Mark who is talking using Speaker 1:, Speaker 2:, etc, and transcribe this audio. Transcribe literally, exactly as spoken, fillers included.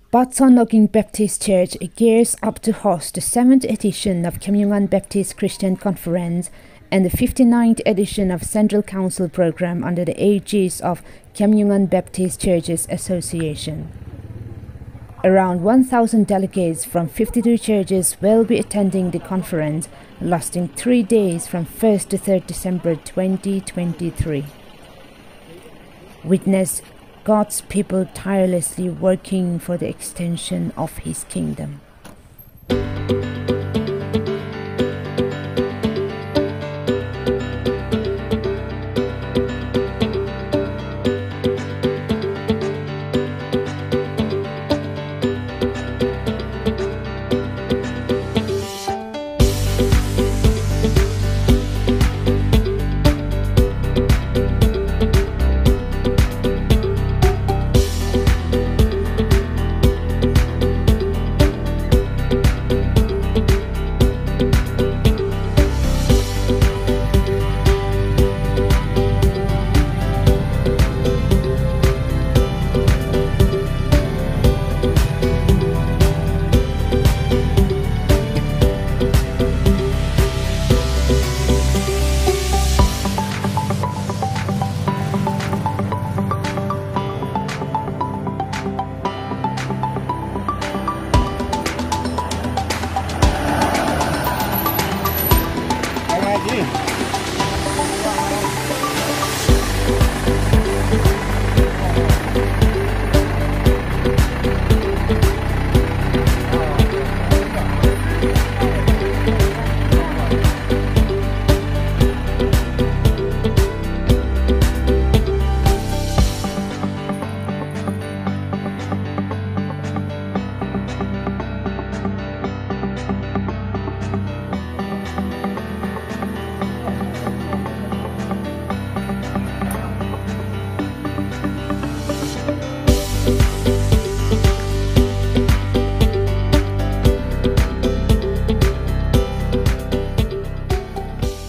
Speaker 1: Pathso Nokeng Baptist Church gears up to host the seventh edition of Khiamniungan Baptist Christian Conference and the fifty-ninth edition of Central Council Program under the aegis of Khiamniungan Baptist Churches Association. Around one thousand delegates from fifty-two churches will be attending the conference, lasting three days from first to third December twenty twenty-three. Witness God's people tirelessly working for the extension of His kingdom.